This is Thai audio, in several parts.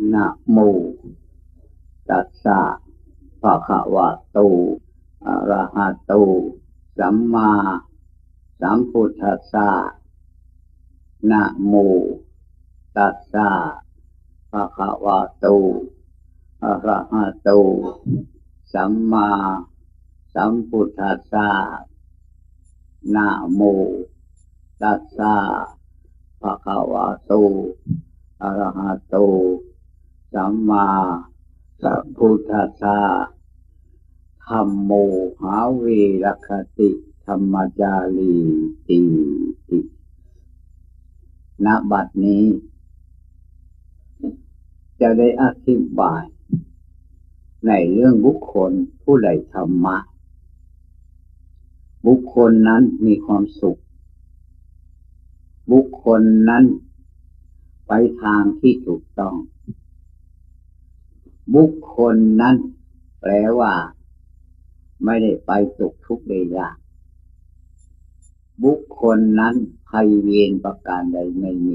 นะโมตัสสะภะคะวะโตอะระหะโตสัมมาสัมพุทธัสสะนะโมตัสสะภะคะวะโตอะระหะโตสัมมาสัมพุทธัสสะนะโมตัสสะภะคะวะโตอะระหะโตสัมมาสัมพุทธัสสะธัมโมหาเวรคติธัมมจารีติณบัดนี้จะได้อธิบายในเรื่องบุคคลผู้ใดธรรมะบุคคลนั้นมีความสุขบุคคลนั้นไปทางที่ถูกต้องบุคคลนั้นแปลว่าไม่ได้ไปตกทุกข์ได้ยากบุคคลนั้นภัยเวรประการใดไม่มี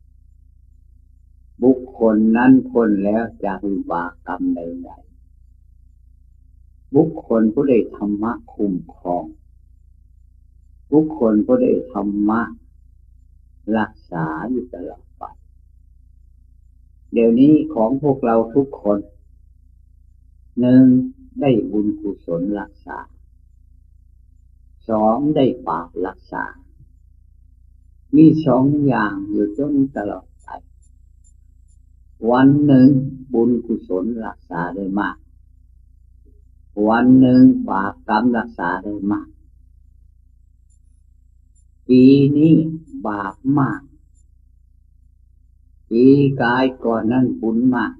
บุคคลนั้นพ้นแล้วจากวิบากกรรมใดๆบุคคลผู้ได้ธรรมะคุ้มครองบุคคลผู้ได้ธรรมะรักษาอยู่ตลอดไปเดี๋ยวนี้ของพวกเราทุกคนหนึ่งได้บุญกุศลรักษาสองได้บาปรักษามีสองอย่างอยู่จนตลอดไปวันหนึ่งบุญกุศลรักษาได้มากวันหนึ่งบาปกรรมรักษาได้มากปีนี้บาปมากปีกายก่อนนั้นบุญมาก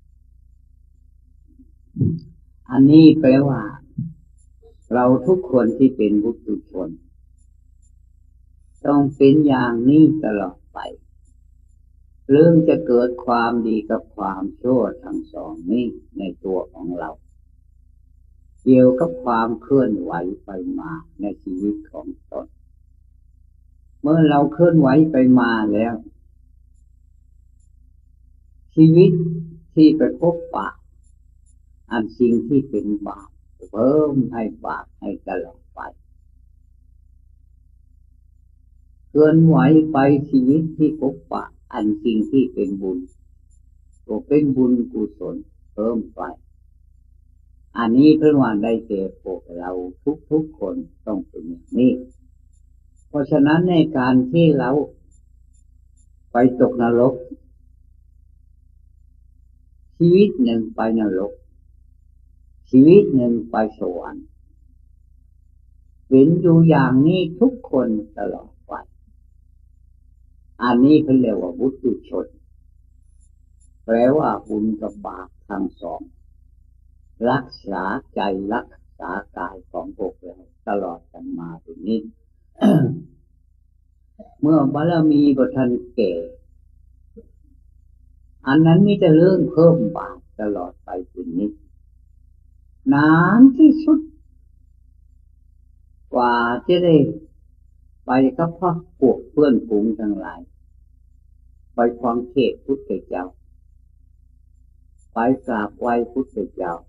อันนี้แปลว่าเราทุกคนที่เป็นบุคคลต้องเป็นอย่างนี้ตลอดไปเรื่องจะเกิดความดีกับความชั่วทั้งสองนี้ในตัวของเราเกี่ยวกับความเคลื่อนไหวไปมาในชีวิตของตนเมื่อเราเคลื่อนไหวไปมาแล้วชีวิตที่ไปพบปะอันสิ่งที่เป็นบาปเพิ่มให้บาปให้ตลอดไปเคลื่อนไหวไปชีวิตที่พบปะอันสิ่งที่เป็นบุญก็เป็นบุญกุศลเพิ่มไปอันนี้เพื่อว่าได้แก่พวกเราทุกคนต้องเป็นอย่างนี้เพราะฉะนั้นในการที่เราไปตกนรกชีวิตหนึ่งไปนรกชีวิตหนึ่งไปสวรรค์เป็นอยู่อย่างนี้ทุกคนตลอดไปอันนี้เขาเรียกว่าบุตุชนแปลว่าบุญกับบาปทั้งสองรักษาใจรักษากายของพวกเราตลอดกันมาถึงนี้ เมื่อบารมีบ่ทันแก่อันนั้นมีแต่เรื่องเพิ่มบาปตลอดไปถึงนี้นานที่สุดกว่าจะได้ไปกับพวกเพื่อนฝูงทั้งหลายไปฟังเทศน์พุทธเจ้าไปกราบไหว้พุทธเจ้า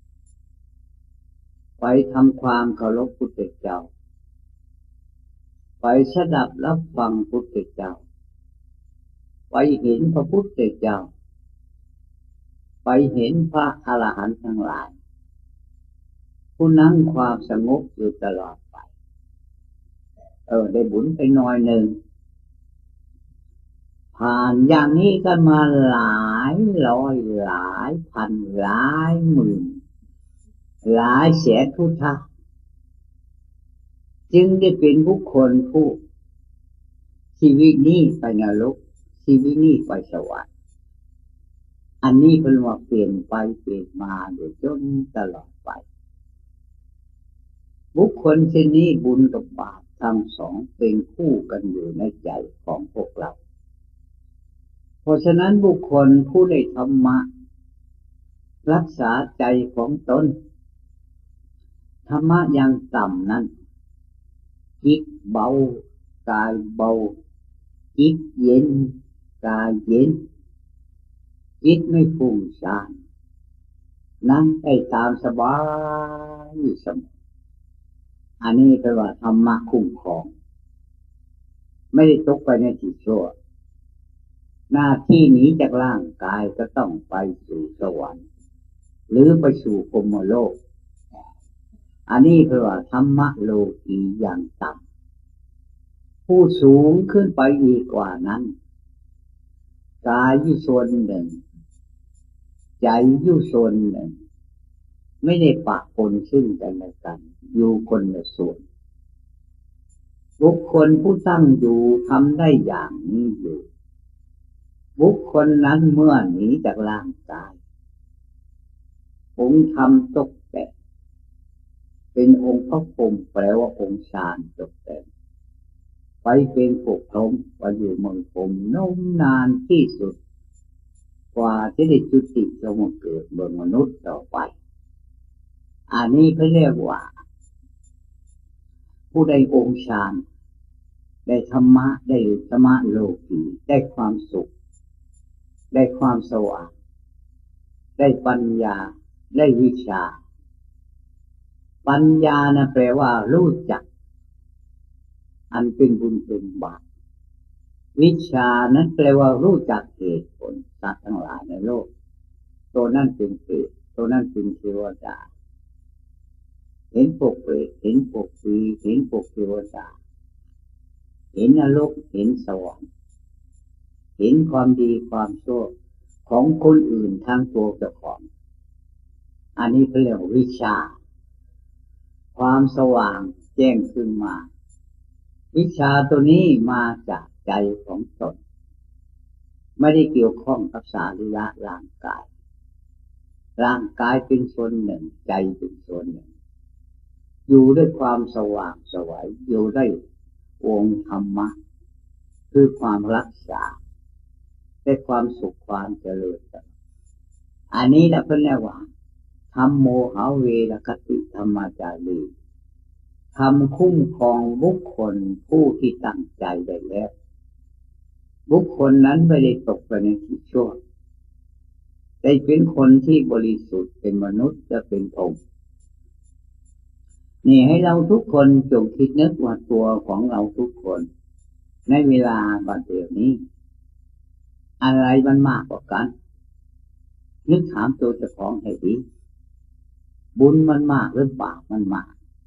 ไปทำความเคารพพุทธเจ้าไปสดับรับฟังพุทธเจ้าไปเห็นพระพุทธเจ้าไปเห็นพระอรหันต์ทั้งหลายผู้นั่งความสงบอยู่ตลอดไปได้บุญไปหน่อยหนึ่งผ่านอย่างนี้กันมาหลายร้อยหลายพันหลายหมื่นหลายแสนพุทธะจึงได้เป็นบุคคลผู้ชีวิตนี้ไปนรกชีวิตนี้ไปสวรรค์อันนี้เป็นว่าเปลี่ยนไปเปลี่ยนมาโดยจนตลอดไปบุคคลเช่นนี้บุญกับบาปทั้งสองเป็นคู่กันอยู่ในใจของพวกเราเพราะฉะนั้นบุคคลผู้ได้ธรรมะรักษาใจของตนธรรมะอย่างต่ำนั้นจิตเบากายเบาจิตเย็นกายเย็นจิตไม่ฟุ้งซ่านนั่งได้ตามสบายเสมออันนี้แปลว่าธรรมะคุ้มครองไม่ได้ตกไปในที่ชั่วหน้าที่หนีจากร่างกายก็ต้องไปสู่สวรรค์หรือไปสู่พรหมโลกอันนี้แปลว่าธรรมะโลกีอย่างต่ำผู้สูงขึ้นไปอีกกว่านั้นกายอยู่ส่วนหนึ่งใจอยู่ส่วนหนึ่งไม่ได้ปะปนซึ่งกันและกันอยู่คนละส่วนบุคคลผู้ตั้งอยู่ทำได้อย่างนี้อยู่บุคคลนั้นเมื่อหนีจากร่างกายองค์ธรรมตกแต่งเป็นองค์พระพรหมแปลว่าองค์ฌานตกแต่งไปเป็นภพพรหมไปอยู่เมืองพรหมนมนานที่สุดกว่าจะได้จุติลงมาเกิดบนมนุษย์ต่อไปอันนี้เขาเรียกว่าผู้ได้องค์ฌานได้ธรรมะได้สมาโลกีได้ความสุขได้ความสว่างได้ปัญญาได้วิชาปัญญานะแปลว่ารู้จักอันเป็นบุญเป็นบาปวิชานั้นแปลว่ารู้จักเหตุผลสัตว์ทั้งหลายในโลกตัวนั้นเป็นเปรตตัวนั้นเป็นเทวดาเห็นพวกเปรตเห็นพวกผีเห็นพวกเทวดาเห็นนรกเห็นสวรรค์เห็นความดีความชั่วของคนอื่นทางตัวเจ้าของอันนี้เขาเรียกวิชาความสว่างแจ้งขึ้นมาวิชาตัวนี้มาจากใจของตนไม่ได้เกี่ยวข้องกับสรีระร่างกายร่างกายเป็นส่วนหนึ่งใจเป็นส่วนหนึ่งอยู่ด้วยความสว่างไสวอยู่ได้องค์ธรรมะคือความรักษาได้ความสุขความเจริญอันนี้แหละเพิ่นเรียกว่าธัมโมหะเวรคติธรรมจารีทำคุ้มครองบุคคลผู้ที่ตั้งใจได้แล้วบุคคลนั้นไม่ได้ตกไปในที่ชั่วได้เป็นคนที่บริสุทธิ์เป็นมนุษย์จะเป็นพรหมนี่ให้เราทุกคนจงคิดนึกว่าตัวของเราทุกคนในเวลาบัดเดี๋ยวนี้อะไรมันมากกว่ากันนึกถามตัวเจ้าของให้ดีบุญมันมากหรือบาปมันมาก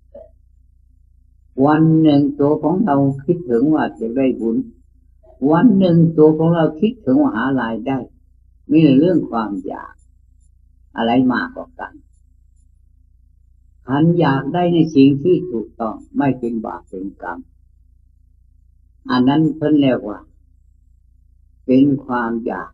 วันหนึ่งตัวของเราคิดถึงว่าจะได้บุญวันหนึ่งตัวของเราคิดถึงว่าหารายได้มีเรื่องความอยากอะไรมากกว่ากันขันอยากได้ในสิ่งที่ถูกต้องไม่เป็นบาปเป็นกรรมอันนั้นเพิ่นเรียกว่าเป็นความอยาก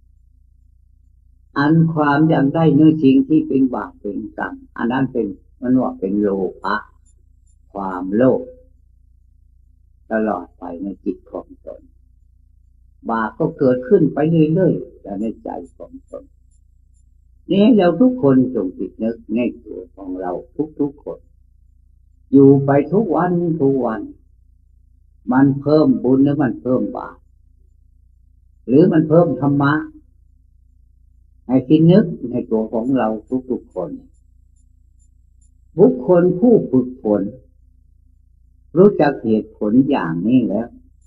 อันความอยากได้ในสิ่งที่เป็นบาปเป็นกรรมอันนั้นเป็นมันว่าเป็นโลภะความโลภตลอดไปในจิตของตนบาปก็เกิดขึ้นไปเรื่อยๆในใจของตนนี่เราทุกคนจงคิดนึกในตัวของเราทุกๆคนอยู่ไปทุกวันมันเพิ่มบุญหรือมันเพิ่มบาปหรือมันเพิ่มธรรมะให้คิดนึกในตัวของเราทุกๆคนบุคคลผู้ฝึกฝนรู้จักเหตุผลอย่างนี้แล้ว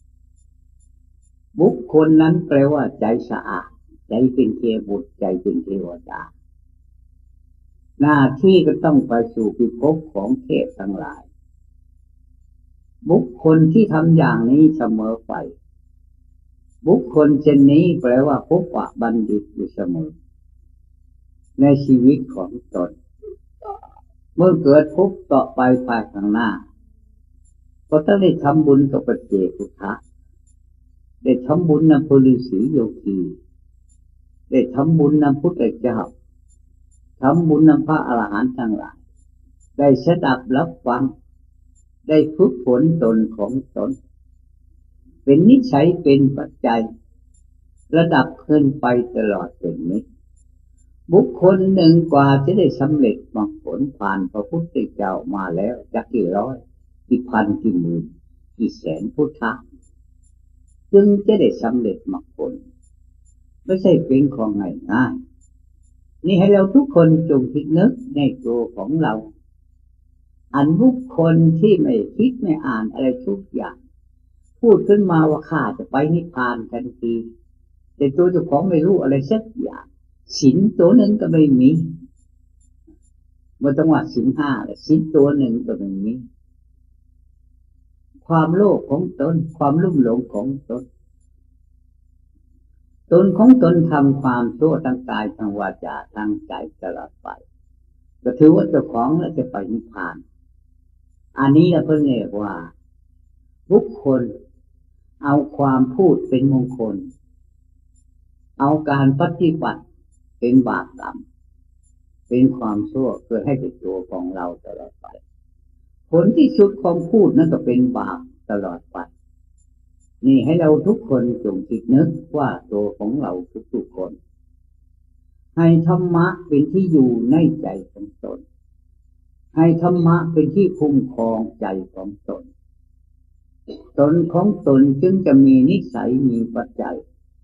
บุคคลนั้นแปลว่าใจสะอาดใจเป็นเทพบุตรใจเป็นเทวดาหน้าที่ก็ต้องไปสู่พิภพของเทพทั้งหลายบุคคลที่ทำอย่างนี้เสมอไปบุคคลเช่นนี้แปลว่าพบว่าบัณฑิตอยู่เสมอในชีวิตของตนเมื่อเกิดพบต่อไปภายข้างหน้าก็ต้องได้ทำบุญกับปัจเจกพุทธะได้ทำบุญนำปุริสีโยคีได้ทำบุญนำพุทธเจ้าทำบุญนำพระอรหันต์ทั้งหลายได้สดับรับฟังได้ฝึกฝนตนของตนเป็นนิสัยเป็นปัจจัยระดับขึ้นไปตลอดเป็นนิจบุคคลหนึ่งกว่าจะได้สำเร็จมรรคผลผ่านพระพุทธเจ้ามาแล้วจักกี่ร้อยกี่พันกี่หมื่นกี่แสนพุทธะจึงจะได้สำเร็จมรรคผลไม่ใช่เป็นของง่ายๆนี่ให้เราทุกคนจงคิดนึกในตัวของเราอันบุคคลที่ไม่คิดไม่อ่านอะไรทุกอย่างพูดขึ้นมาว่าข้าจะไปนิพพานทันทีแต่ตัวเจ้าของไม่รู้อะไรสักอย่างศีลตัวหนึ่งก็ไม่มีไม่ต้องว่าศีลห้าเลยศีลตัวหนึ่งก็ไม่มีความโลภของตนความลุ่มหลงของตนตนของตนทำความชั่วทางกายทางวาจาทางใจตลอดไปก็ถือว่าเจ้าของแล้วจะไปนิพพานอันนี้เราเพิ่งเรียกว่าบุคคลเอาความพูดเป็นมงคลเอาการปฏิบัติเป็นบาปกรรมเป็นความชั่วเพื่อให้เป็นตัวของเราตลอดไปผลที่สุดความพูดนั่นก็เป็นบาปตลอดไปนี่ให้เราทุกคนจงคิดนึกว่าตัวของเราทุกๆคนให้ธรรมะเป็นที่อยู่ในใจของตนให้ธรรมะเป็นที่คุ้มครองใจของตนตนของตนจึงจะมีนิสัยมีปัจจัย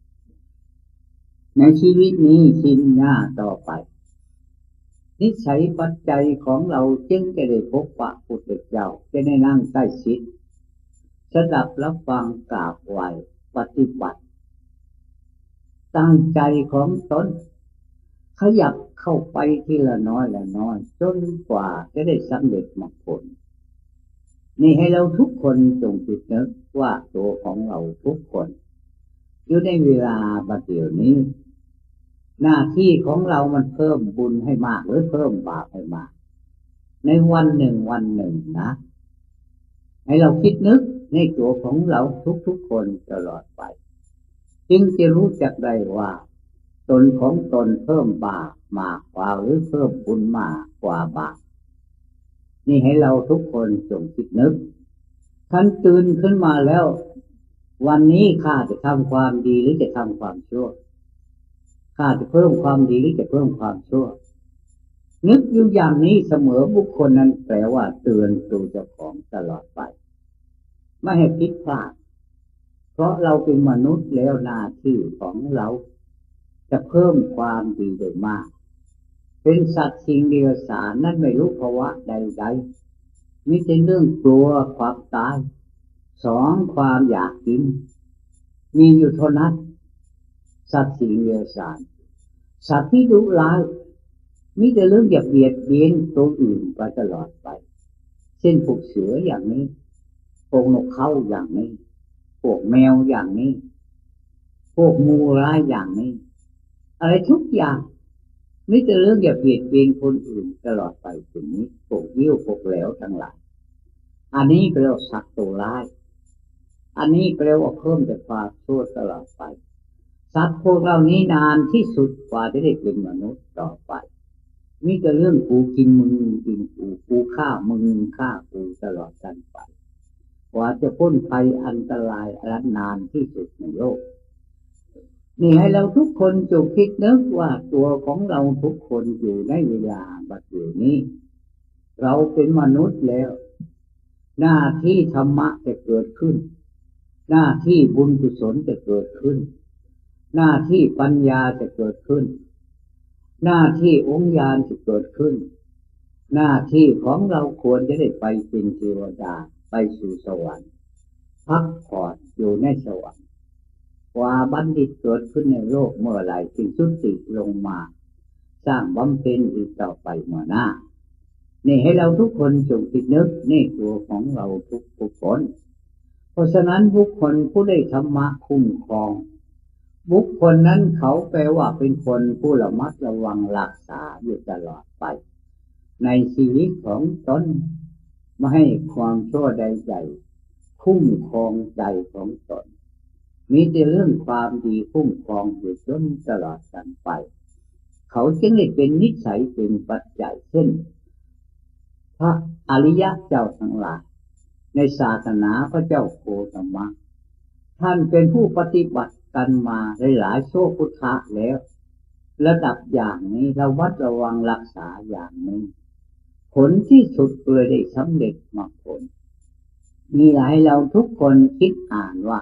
ในชีวิตนี้ชิ้นหน้าต่อไปนิสัยปัจจัยของเราจึงจะได้พบพระพุทธเจ้าจะได้นั่งใกล้ชิดสดับรับฟังกราบไหว้ปฏิบัติตั้งใจของตนขยับเข้าไปทีละน้อยละน้อยจนกว่าจะได้สำเร็จมรรคผลนี่ให้เราทุกคนจงคิดนึกว่าตัวของเราทุกคนอยู่ในเวลาบัดเดี๋ยวนี้หน้าที่ของเรามันเพิ่มบุญให้มากหรือเพิ่มบาปให้มากในวันหนึ่งนะให้เราคิดนึกในตัวของเราทุกคนตลอดไปจึงจะรู้จักได้ว่าตนของตนเพิ่มบาปมากกว่าหรือเพิ่มบุญมากกว่าบาปนี่ให้เราทุกคนจงคิดนึกท่านตื่นขึ้นมาแล้ววันนี้ข้าจะทำความดีหรือจะทำความชั่วข้าจะเพิ่มความดีหรือจะเพิ่มความชั่วนึกอยู่อย่างนี้เสมอบุคคลนั้นแปลว่าเตือนตัวเจ้าของตลอดไปไม่ให้ผิดพลาดเพราะเราเป็นมนุษย์แล้วหน้าที่ของเราจะเพิ่มความดีโดยมากเป็นสัตว์สิ่งเดียวสารนั้นไม่รู้ภาวะใดๆมีแต่เรื่องกลัวความตายสองความอยากกินมีอยู่เท่านั้นสัตว์สิ่งเดียวสารสัตว์ที่ดุร้ายมีแต่เรื่องอยากเบียดเบียนตัวอื่นไปตลอดไปเช่นพวกเสืออย่างนี้พวกนกเขาอย่างนี้พวกแมวอย่างนี้พวกงูร้ายอย่างนี้อะไรทุกอย่างมีแต่เรื่องอยากเบียดเบียนคนอื่นตลอดไปถึงนี้พวกยิ้วพวกแหลวทั้งหลายอันนี้เรียกว่าสัตว์ตัวร้ายอันนี้เรียกว่าเพิ่มแต่ความชั่วตลอดไปสัตว์พวกเรานี้นานที่สุดกว่าจะได้เป็นมนุษย์ต่อไปมีแต่เรื่องกูกินมึงกินกูฆ่ามึงฆ่ากูตลอดกันไปกว่าจะพ้นภัยอันตรายอันนานที่สุดในโลกนี่ให้เราทุกคนจงคิดนึกว่าตัวของเราทุกคนอยู่ในเวลาบัดนี้เราเป็นมนุษย์แล้วหน้าที่ธรรมะจะเกิดขึ้นหน้าที่บุญกุศลจะเกิดขึ้นหน้าที่ปัญญาจะเกิดขึ้นหน้าที่องค์ญาณจะเกิดขึ้นหน้าที่ของเราควรจะได้ไปเป็นเทวดาไปสู่สวรรค์พักผ่อนอยู่ในสวรรค์กว่าบัณฑิตเกิดขึ้นในโลกเมื่อไหร่จึงสุติลงมาสร้างบำเพ็ญอีกต่อไปเมื่อหน้านี่ให้เราทุกคนจงคิดนึกในตัวของเราทุกคนเพราะฉะนั้นบุคคลผู้ได้ธรรมะคุ้มครองบุคคลนั้นเขาแปลว่าเป็นคนผู้ระมัดระวังรักษาอยู่ตลอดไปในชีวิตของตนไม่ให้ความชั่วใดๆคุ้มครองใจของตนมีแต่เรื่องความดีคุ้มครองอยู่จนตลอดกันไปเขาจึงได้เป็นนิสัยเป็นปัจจัยเช่นพระอริยะเจ้าทั้งหลายในศาสนาพระเจ้าโคตมะท่านเป็นผู้ปฏิบัติกันมาหลายโชพุทธะแล้วระดับอย่างนี้ระวัดระวังรักษาอย่างนี้ผลที่สุดเลยได้สำเร็จมรรคผลมีหลายเราทุกคนคิดอ่านว่า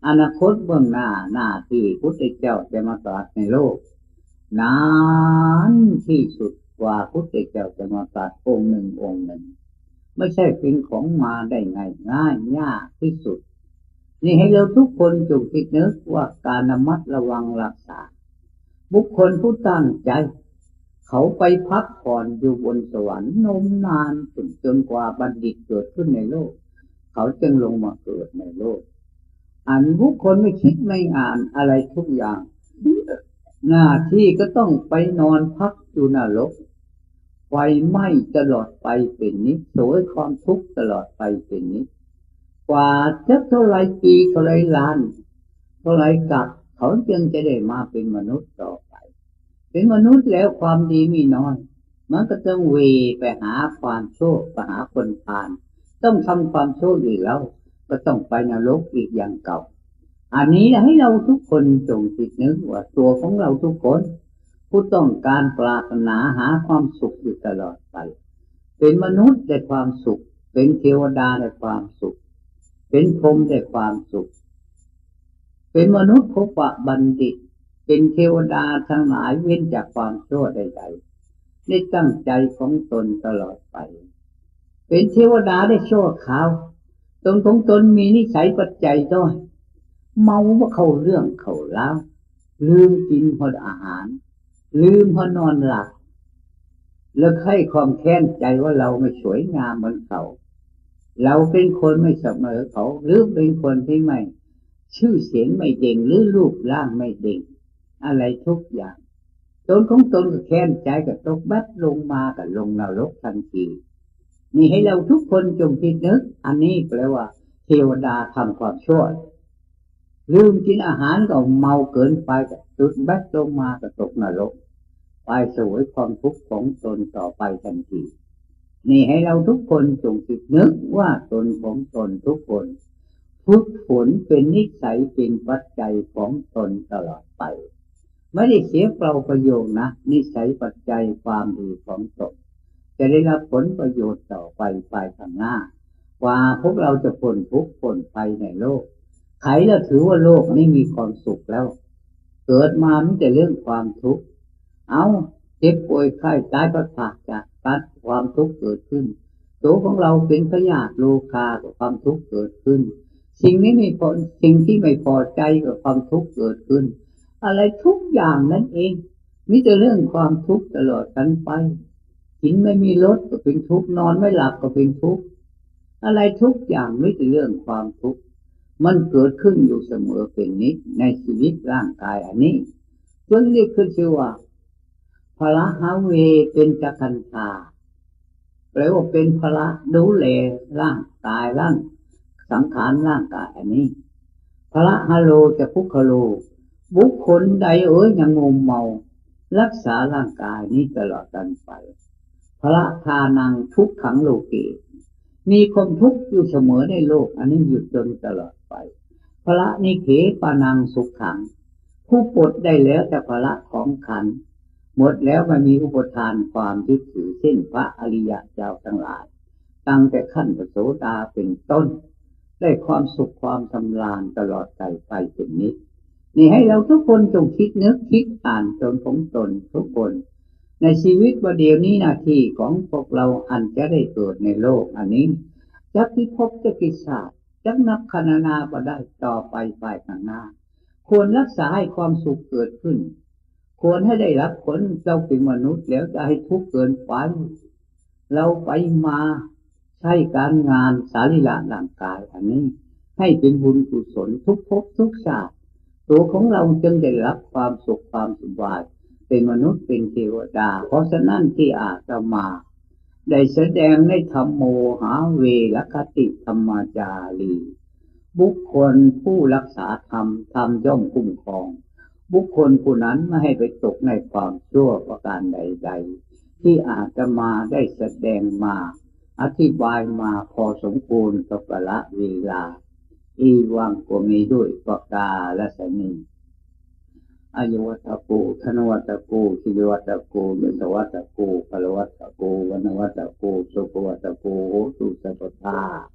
อนาคตเบื้องหน้าหน้าที่พุทธเจ้าจะมาตรัสในโลกนานที่สุดกว่าพุทธเจ้าจะมาตรัสองค์หนึ่งองค์หนึ่งไม่ใช่เป็นของมาได้ง่ายยากที่สุดนี่ให้เราทุกคนจงคิดนึกว่าการระมัดระวังรักษาบุคคลผู้ตั้งใจเขาไปพักผ่อนอยู่บนสวรรค์นมนานจนกว่าบัณฑิตเกิดขึ้นในโลกเขาจึงลงมาเกิดในโลกอันบุคคลไม่คิดไม่อ่านอะไรทุกอย่างหน้าที่ก็ต้องไปนอนพักอยู่นรกไฟไหม้ตลอดไปเป็นนิจโศกความทุกข์ตลอดไปเป็นนิจกว่าจะเท่าไรปีเท่าไรล้านเท่าไรกับเขาจึงจะได้มาเป็นมนุษย์ต่อไปเป็นมนุษย์แล้วความดีมีน้อยมันก็ต้องเวไปหาความชั่วไปหาคนพาลต้องทำความชั่วอยู่แล้วก็ต้องไปนรกอีกอย่างเก่าอันนี้ให้เราทุกคนจงคิดนึกว่าตัวของเราทุกคนผู้ต้องการปรารถนาหาความสุขอยู่ตลอดไปเป็นมนุษย์ได้ความสุขเป็นเทวดาได้ความสุขเป็นพรหมได้ความสุขเป็นมนุษย์พบว่าบัณฑิตเป็นเทวดาทั้งหลายเว้นจากความชั่วใดๆได้ตั้งใจของตนตลอดไปเป็นเทวดาได้ชั่วคราวตนของตนมีนิสัยปัจจัยด้อยเมาว่าเข้าเรื่องเข้าเล่าลืมกินพออาหารลืมพอนอนหลับแล้วให้ความแค้นใจว่าเราไม่สวยงามเหมือนเขาเราเป็นคนไม่เสมอเขาหรือเป็นคนที่ไม่ชื่อเสียงไม่เด่งหรือรูปร่างไม่เด่งอะไรทุกอย่างตนของตนก็แค้นใจกับตกบัดลงมากับลงนรกทันทีนี่ให้เราทุกคนจงคิดนึกอันนี้แปลว่าเทวดาทำความชั่วลืมกินอาหารก็เมาเกินไปก็จุดแบกลงมาก็ตกนรกไปสวยความทุกข์ของตนต่อไปทันทีนี่ให้เราทุกคนจงคิดนึกว่าตนของตนทุกคนฝึกฝนเป็นนิสัยเป็นปัจจัยของตนตลอดไปไม่ได้เสียเปล่าประโยชน์นะนิสัยปัจจัยความดีของตนจะได้รับผลประโยชน์ต่อไปภายข้างหน้ากว่าพวกเราจะพ้นทุกข์พ้นภัยในโลกใครแล้วถือว่าโลกไม่มีความสุขแล้วเกิดมามีแต่เรื่องความทุกข์เอาเจ็บป่วยไข้ตายก็ขาดจากการความทุกข์เกิดขึ้นตัวของเราเป็นพยาธิโรคากับความทุกข์เกิดขึ้นสิ่งนี้ไม่พอสิ่งที่ไม่พอใจกับความทุกข์เกิดขึ้นอะไรทุกอย่างนั่นเองมีแต่เรื่องความทุกข์ตลอดกันไปกินไม่มีรสก็เป็นทุกข์นอนไม่หลับก็เป็นทุกข์อะไรทุกอย่างมีแต่เรื่องความทุกข์มันเกิดขึ้นอยู่เสมอเป็นนิจในชีวิตร่างกายอันนี้จนเรียกขึ้นชื่อว่าพละหาเวเป็นจักขันธาแปลว่าเป็นพละดูแลร่างกายร่างสังขารร่างกายอันนี้พละหะโลจะพุคโลบุคคลใดยังงมเมารักษาร่างกายนี้ตลอดกันไปพละทานังทุกขังโลเกมีความทุกข์อยู่เสมอในโลกอันนี้หยุดจนตลอดไปพละนิเขปานังสุขขังผู้ปลดได้แล้วแต่พละของขันธ์หมดแล้วไม่มีอุปทานความยึดถือเช่นพระอริยเจ้าทั้งหลายตั้งแต่ขั้นพระโสดาเป็นต้นได้ความสุขความสำราญตลอดไปเป็นนิจนี่ให้เราทุกคนจงคิดนึกคิดอ่านตนของตนทุกคนในชีวิตวันเดียวนี้หน้าที่ของพวกเราอันจะได้เกิดในโลกอันนี้จะพิภพจะกิจศาสตร์จะนับคณนาก็ได้ต่อไปภายข้างหน้าควรรักษาให้ความสุขเกิดขึ้นควรให้ได้รับผลเราเป็นมนุษย์แล้วจะให้ทุกข์เกินไปเราไปมาใช้การงานสรีระร่างกายอันนี้ให้เป็นบุญกุศลทุกภพทุกชาติตัวของเราจึงได้รับความสุขความสบายเป็นมนุษย์เป็นเทวดาเพราะฉะนั้นที่อาตมาได้แสดงในธรรมโมหาเวรคติธรรมจารีบุคคลผู้รักษาธรรมธรรมย่อมคุ้มครองบุคคลผู้นั้นไม่ให้ไปตกในความชั่วประการใดๆที่อาตมาได้แสดงมาอธิบายมาพอสมควรกับกาลเวลาอีวังก็มีด้วยประกาศนี้อายุวัตโกธนวัตโกชิยวัตโกยศวัตโกพลวัตโกวนวัตโกสุขวัตโกโหตุสัพพะ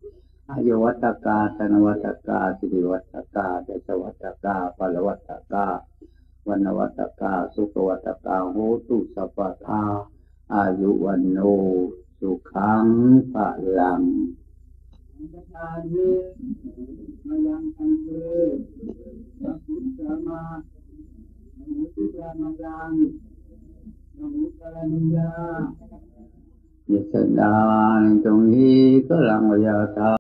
อายุวัตกาธนวัตกาสิริวัตกาเดชวัตกาปรวัตกาวันวัตกาสุขวัตกาโหตุสัพพทาอายุวันโนสุขังภะลังตาเยมยังทันเตสัพพุทธมามุติยามายังนมุตตะนิยา ยิสดาจงฮีพลังวิยาธา